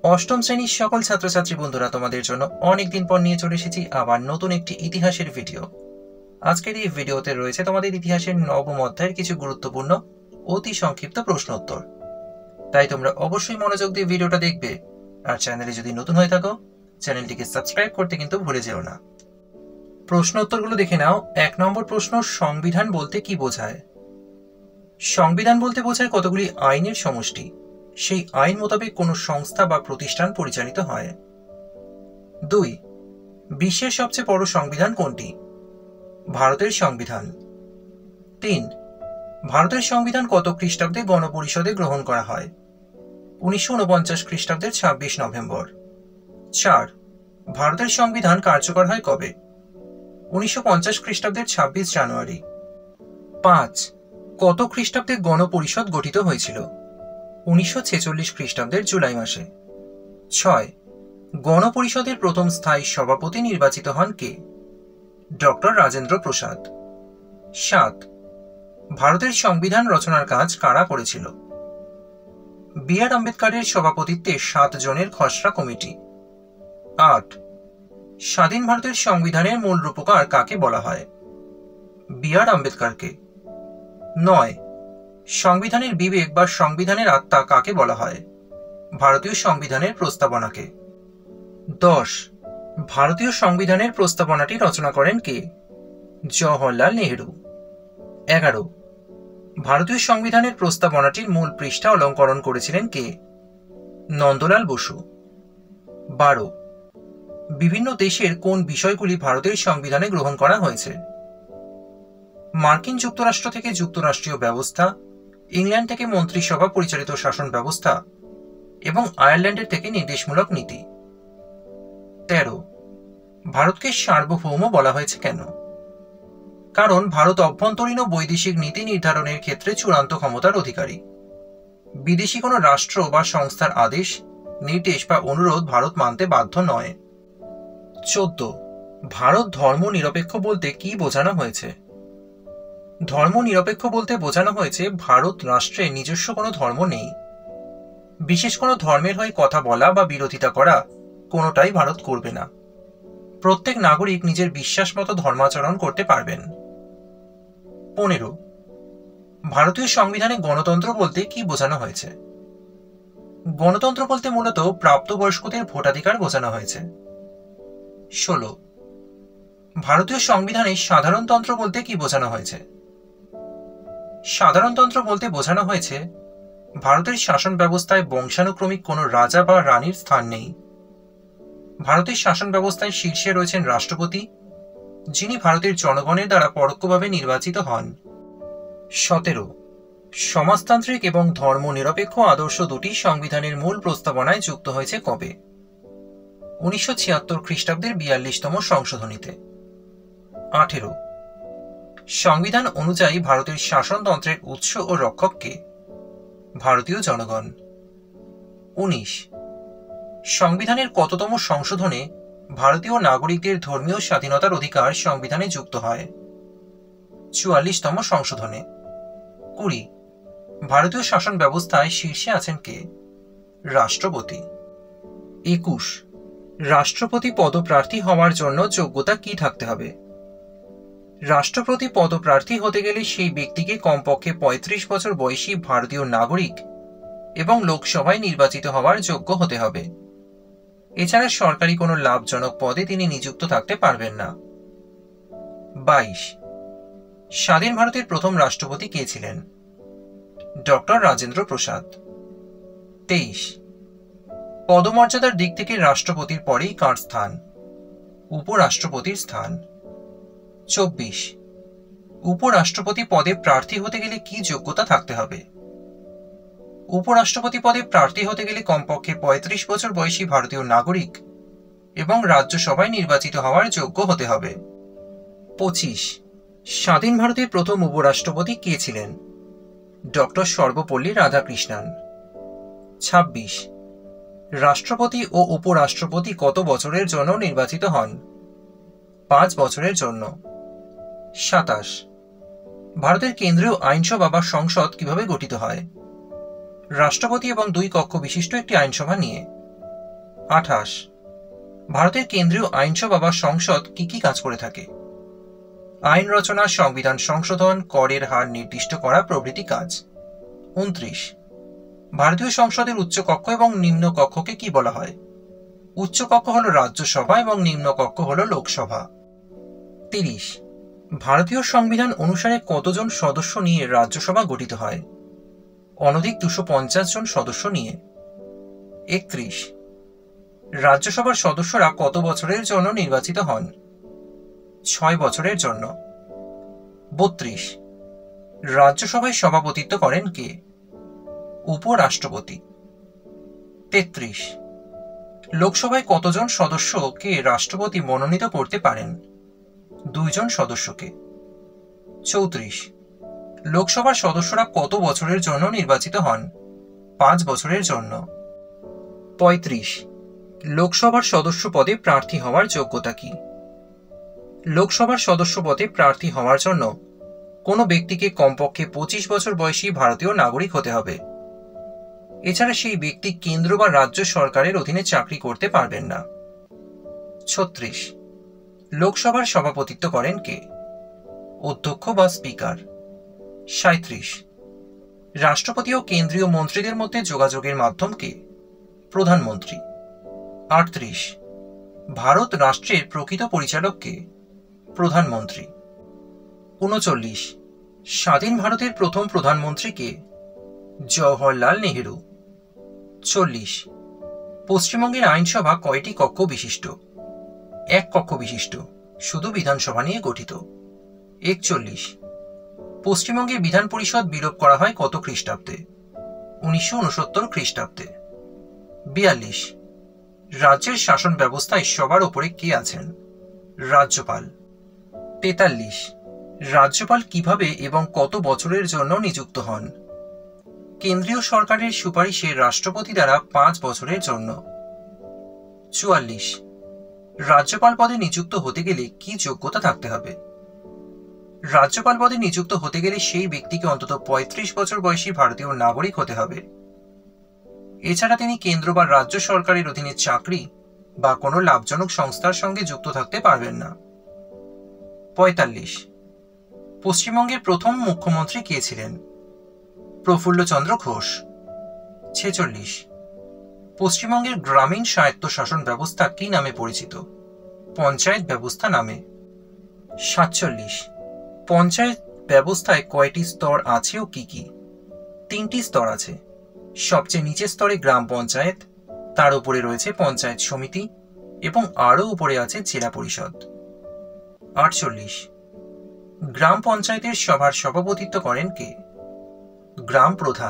অষ্টম শ্রেণীর সকল ছাত্রছাত্রী বন্ধুরা, তোমাদের জন্য অনেকদিন পর নিয়ে চলে এসেছি আবার নতুন একটি ইতিহাসের ভিডিও। আজকের এই ভিডিওতে রয়েছে তোমাদের ইতিহাসের নবম অধ্যায়ের কিছু গুরুত্বপূর্ণ অতি সংক্ষিপ্ত প্রশ্ন উত্তর। তাই তোমরা অবশ্যই মনোযোগ দিয়ে ভিডিওটা দেখবে, আর চ্যানেলে যদি নতুন হয়ে থাকো চ্যানেলটিকে সাবস্ক্রাইব করতে কিন্তু ভুলে যেও না। প্রশ্ন উত্তরগুলো দেখে নাও। 1 নম্বর প্রশ্ন, সংবিধান বলতে কি বোঝায়? সংবিধান বলতে বোঝায় কতগুলি আইনের সমষ্টি। সেই আইন মোতাবেক কোনো সংস্থা বা প্রতিষ্ঠান পরিচালিত হয়। 2. বিশ্বের সবচেয়ে বড় সংবিধান কোনটি? ভারতের সংবিধান। 3. ভারতের সংবিধান কত খ্রিস্টাব্দে গণপরিষদে গ্রহণ করা হয়? 1949 খ্রিস্টাব্দের 26 নভেম্বর। 4. ভারতের সংবিধান কার্যকর হয় কবে? 1950 খ্রিস্টাব্দের 26 জানুয়ারি। 5. কত খ্রিস্টাব্দে গণপরিষদ গঠিত হয়েছিল? 1946 খ্রিস্টাব্দের জুলাই মাসে। 6. গণপরিষদের প্রথম স্থায়ী সভাপতি নির্বাচিত হন কে? ডক্টর রাজেন্দ্র প্রসাদ। 7. ভারতের সংবিধান রচনার কাজ কারা করেছিল? বি.আর. আম্বেদকরের সভাপতিত্বে 7 জনের খসড়া কমিটি। 8. স্বাধীন ভারতের সংবিধানের মূল রূপকার কাকে বলা হয়? বি.আর. আম্বেদকরকে। 9. সংবিধানের বিবেক বা সংবিধানের আত্মা কাকে বলা হয়? ভারতীয় সংবিধানের প্রস্তাবনাকে। 10. ভারতীয় সংবিধানের প্রস্তাবনাটি রচনা করেন কে? জওহরলাল নেহেরু। 11. ভারতীয় সংবিধানের প্রস্তাবনাটির মূল পৃষ্ঠা অলঙ্করণ করেছিলেন কে? নন্দলাল বসু। 12. বিভিন্ন দেশের কোন বিষয়গুলি ভারতের সংবিধানে গ্রহণ করা হয়েছে? মার্কিন যুক্তরাষ্ট্র থেকে যুক্তরাষ্ট্রীয় ব্যবস্থা, ইংল্যান্ড থেকে মন্ত্রিসভা পরিচালিত শাসন ব্যবস্থা এবং আয়ারল্যান্ডের থেকে নির্দেশমূলক নীতি। 13. ভারতকে সার্বভৌম বলা হয়েছে কেন? কারণ ভারত অভ্যন্তরীণ ও বৈদেশিক নীতি নির্ধারণের ক্ষেত্রে চূড়ান্ত ক্ষমতার অধিকারী। বিদেশি কোনো রাষ্ট্র বা সংস্থার আদেশ, নির্দেশ বা অনুরোধ ভারত মানতে বাধ্য নয়। 14. ভারত ধর্ম নিরপেক্ষ বলতে কি বোঝানো হয়েছে? ধর্ম নিরপেক্ষ বলতে বোঝানো হয়েছে ভারত রাষ্ট্রে নিজস্ব কোনো ধর্ম নেই। বিশেষ কোনো ধর্মের হয়ে কথা বলা বা বিরোধিতা করা কোনোটাই ভারত করবে না। প্রত্যেক নাগরিক নিজের বিশ্বাস মতো ধর্মাচরণ করতে পারবেন। 15. ভারতীয় সংবিধানে গণতন্ত্র বলতে কি বোঝানো হয়েছে? গণতন্ত্র বলতে মূলত প্রাপ্তবয়স্কদের ভোটাধিকার বোঝানো হয়েছে। 16. ভারতীয় সংবিধানে সাধারণতন্ত্র বলতে কি বোঝানো হয়েছে? সাধারণতন্ত্র বলতে বোঝানো হয়েছে ভারতের শাসন ব্যবস্থায় বংশানুক্রমিক কোনো রাজা বা রানীর স্থান নেই। ভারতের শাসন ব্যবস্থায় শীর্ষে রয়েছেন রাষ্ট্রপতি, যিনি ভারতের জনগণের দ্বারা পরোক্ষভাবে নির্বাচিত হন। 17. সমাজতান্ত্রিক এবং ধর্মনিরপেক্ষ আদর্শ দুটি সংবিধানের মূল প্রস্তাবনায় যুক্ত হয়েছে কবে? 1976 খ্রিস্টাব্দের 42তম সংশোধনীতে। 18. সংবিধান অনুযায়ী ভারতের শাসনতন্ত্রের উৎস ও রক্ষক কে? ভারতীয় জনগণ। 19. সংবিধানের কততম সংশোধনে ভারতীয় নাগরিকদের ধর্মীয় স্বাধীনতার অধিকার সংবিধানে যুক্ত হয়? 44তম সংশোধনে। 20. ভারতীয় শাসন ব্যবস্থায় শীর্ষে আছেন কে? রাষ্ট্রপতি। 21. রাষ্ট্রপতি পদপ্রার্থী হওয়ার জন্য যোগ্যতা কি থাকতে হবে? রাষ্ট্রপতি পদপ্রার্থী হতে গেলে সেই ব্যক্তিকে কমপক্ষে 35 বছর বয়সী ভারতীয় নাগরিক এবং লোকসভায় নির্বাচিত হওয়ার যোগ্য হতে হবে। এছাড়া সরকারি কোনো লাভজনক পদে তিনি নিযুক্ত থাকতে পারবেন না। 22. স্বাধীন ভারতের প্রথম রাষ্ট্রপতি কে ছিলেন? ডক্টর রাজেন্দ্র প্রসাদ। 23. পদমর্যাদার দিক থেকে রাষ্ট্রপতির পরেই কার স্থান? উপরাষ্ট্রপতির স্থান। 24. উপরাষ্ট্রপতি পদে প্রার্থী হতে গেলে কি যোগ্যতা থাকতে হবে? উপরাষ্ট্রপতি পদে প্রার্থী হতে গেলে কমপক্ষে 35 বছর বয়সী ভারতীয় নাগরিক এবং রাজ্যসভায় নির্বাচিত হওয়ার যোগ্য হতে হবে। 25. স্বাধীন ভারতের প্রথম উপরাষ্ট্রপতি কে ছিলেন? ডক্টর সর্বপল্লী রাধাকৃষ্ণন। 26. রাষ্ট্রপতি ও উপরাষ্ট্রপতি কত বছরের জন্য নির্বাচিত হন? 5 বছরের জন্য। 27. ভারতের কেন্দ্রীয় আইনসভা বা সংসদ কিভাবে গঠিত হয়? রাষ্ট্রপতি এবং 2 কক্ষ বিশিষ্ট একটি আইনসভা নিয়ে। 28 ভারতের কেন্দ্রীয় আইনসভা বা সংসদ কি কি কাজ করে থাকে? আইন রচনা, সংবিধান সংশোধন, করের হার নির্দিষ্ট করা প্রভৃতি কাজ। 29 ভারতীয় সংসদের উচ্চকক্ষ এবং নিম্নকক্ষকে কি বলা হয়? উচ্চকক্ষ হল রাজ্যসভা এবং নিম্নকক্ষ হল লোকসভা। 30 ভারতীয় সংবিধান অনুসারে কতজন সদস্য নিয়ে রাজ্যসভা গঠিত হয়? অনধিক 250 জন সদস্য নিয়ে। 31 রাজ্যসভার সদস্যরা কত বছরের জন্য নির্বাচিত হন? 6 বছরের জন্য। 32 রাজ্যসভায় সভাপতিত্ব করেন কে? উপরাষ্ট্রপতি। 33 লোকসভায় কতজন সদস্যকে রাষ্ট্রপতি মনোনীত করতে পারেন? 2 জন সদস্যকে। 34 লোকসভার সদস্যরা কত বছরের জন্য নির্বাচিত হন? 5 বছরের জন্য। 35 লোকসভার সদস্য পদে প্রার্থী হওয়ার যোগ্যতা কি? লোকসভার সদস্য পদে প্রার্থী হওয়ার জন্য কোনো ব্যক্তিকে কমপক্ষে 25 বছর বয়সী ভারতীয় নাগরিক হতে হবে। এছাড়া সেই ব্যক্তি কেন্দ্র বা রাজ্য সরকারের অধীনে চাকরি করতে পারবেন না। 36 লোকসভার সভাপতিত্ব করেন কে? অধ্যক্ষ বা স্পিকার। 37 রাষ্ট্রপতি ও কেন্দ্রীয় মন্ত্রীদের মধ্যে যোগাযোগের মাধ্যম কে? প্রধানমন্ত্রী। 38 ভারত রাষ্ট্রের প্রকৃত পরিচালক কে? প্রধানমন্ত্রী। 39 স্বাধীন ভারতের প্রথম প্রধানমন্ত্রী কে? জওহরলাল নেহেরু। 40 পশ্চিমবঙ্গের আইনসভা কয়টি কক্ষ বিশিষ্ট? 1 কক্ষ বিশিষ্ট, শুধু বিধানসভা নিয়ে গঠিত। 41 পশ্চিমবঙ্গের বিধান পরিষদ বিলোপ করা হয় কত খ্রিস্টাব্দে? 1969 খ্রিস্টাব্দে। 42 রাজ্যের শাসন ব্যবস্থায় সবার উপরে কে আছেন? রাজ্যপাল। 43 রাজ্যপাল কিভাবে এবং কত বছরের জন্য নিযুক্ত হন? কেন্দ্রীয় সরকারের সুপারিশে রাষ্ট্রপতি দ্বারা 5 বছরের জন্য। 44 রাজ্যপাল পদে নিযুক্ত হতে গেলে কি যোগ্যতা থাকতে হবে? রাজ্যপাল পদে নিযুক্ত হতে গেলে সেই ব্যক্তিকে অন্তত 35 বছর বয়সী ভারতীয় নাগরিক হতে হবে। এছাড়া তিনি কেন্দ্র বা রাজ্য সরকারের অধীনে চাকরি বা কোনো লাভজনক সংস্থার সঙ্গে যুক্ত থাকতে পারবেন না। 45 পশ্চিমবঙ্গের প্রথম মুখ্যমন্ত্রী কে ছিলেন? প্রফুল্লচন্দ্র ঘোষ। 46 পশ্চিমবঙ্গের গ্রামীণ স্বায়ত্তশাসন ব্যবস্থা কি নামে পরিচিত? পঞ্চায়েত ব্যবস্থা নামে। 47 পঞ্চায়েত ব্যবস্থায় কয়টি স্তর আছে ও কি কি? 3টি স্তর আছে। সবচেয়ে নিচের স্তরে গ্রাম পঞ্চায়েত, তার উপরে রয়েছে পঞ্চায়েত সমিতি এবং আরও উপরে আছে জেলা পরিষদ। 48 গ্রাম পঞ্চায়েতের সভার সভাপতিত্ব করেন কে? গ্রাম প্রধান।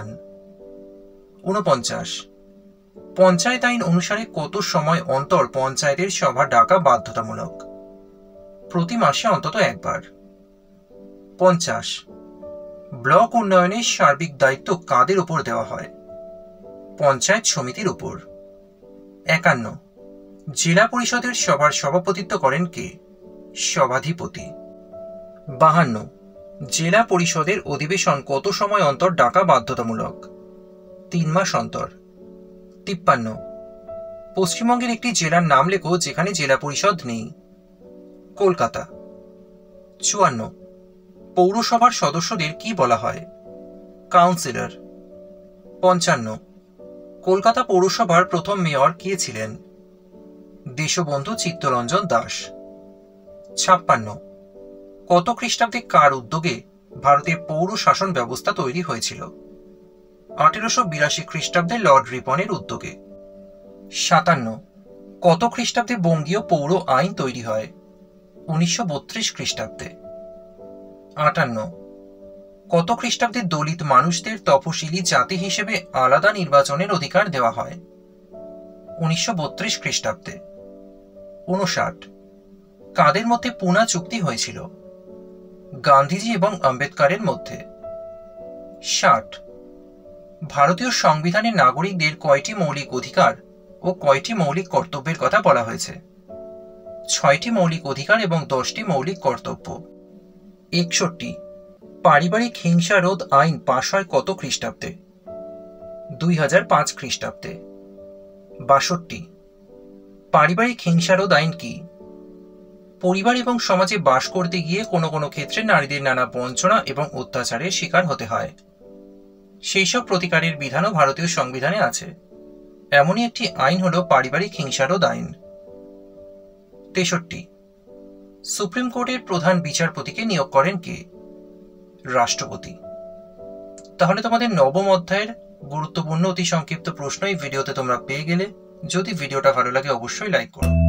49 পঞ্চায়েত আইন অনুসারে কত সময় অন্তর পঞ্চায়েতের সভা ডাকা বাধ্যতামূলক? প্রতি মাসে অন্তত একবার। 50 ব্লক উন্নয়নের সার্বিক দায়িত্ব কাদের উপর দেওয়া হয়? পঞ্চায়েত সমিতির উপর। 51 জেলা পরিষদের সভার সভাপতিত্ব করেন কে? সভাধিপতি। 52 জেলা পরিষদের অধিবেশন কত সময় অন্তর ডাকা বাধ্যতামূলক? 3 মাস অন্তর। 53 পশ্চিমবঙ্গের একটি জেলার নাম লেখো যেখানে জেলা পরিষদ নেই। কলকাতা। 54 পৌরসভার সদস্যদের কি বলা হয়? কাউন্সিলর। 55 কলকাতা পৌরসভার প্রথম মেয়র কে ছিলেন? দেশবন্ধু চিত্তরঞ্জন দাস। 56 কত খ্রিস্টাব্দে কার উদ্যোগে ভারতের পৌর শাসন ব্যবস্থা তৈরি হয়েছিল? 1882 খ্রিস্টাব্দে লর্ড রিপনের উদ্যোগে। 57 কত খ্রিস্টাব্দে বঙ্গীয় পৌর আইন তৈরি হয়? 1932 খ্রিস্টাব্দে। 58 কত খ্রিস্টাব্দে দলিত মানুষদের তপশিলি জাতি হিসেবে আলাদা নির্বাচনের অধিকার দেওয়া হয়? 1932 খ্রিস্টাব্দে। 59 কাদের মধ্যে পুনা চুক্তি হয়েছিল? গান্ধীজি এবং আম্বেদকরের মধ্যে। 60 ভারতীয় সংবিধানে নাগরিকদের কয়টি মৌলিক অধিকার ও কয়টি মৌলিক কর্তব্যের কথা বলা হয়েছে? 6টি মৌলিক অধিকার এবং 10টি মৌলিক কর্তব্য। 61 পারিবারিক হিংসা রোধ আইন পাশ হয় কত খ্রিস্টাব্দে? 2005 খ্রিস্টাব্দে। 62 পারিবারিক হিংসারোধ আইন কি? পরিবার এবং সমাজে বাস করতে গিয়ে কোনো কোনো ক্ষেত্রে নারীদের নানা বঞ্চনা এবং অত্যাচারের শিকার হতে হয়। সেই সব প্রতিকারের বিধানও ভারতীয় সংবিধানে আছে। এমনই একটি আইন হল পারিবারিক হিংসারোধ আইন। 63, সুপ্রিম কোর্টের প্রধান বিচারপতিকে নিয়োগ করেন কে? রাষ্ট্রপতি। তাহলে তোমাদের নবম অধ্যায়ের গুরুত্বপূর্ণ অতি সংক্ষিপ্ত প্রশ্ন এই ভিডিওতে তোমরা পেয়ে গেলে। যদি ভিডিওটা ভালো লাগে অবশ্যই লাইক করো।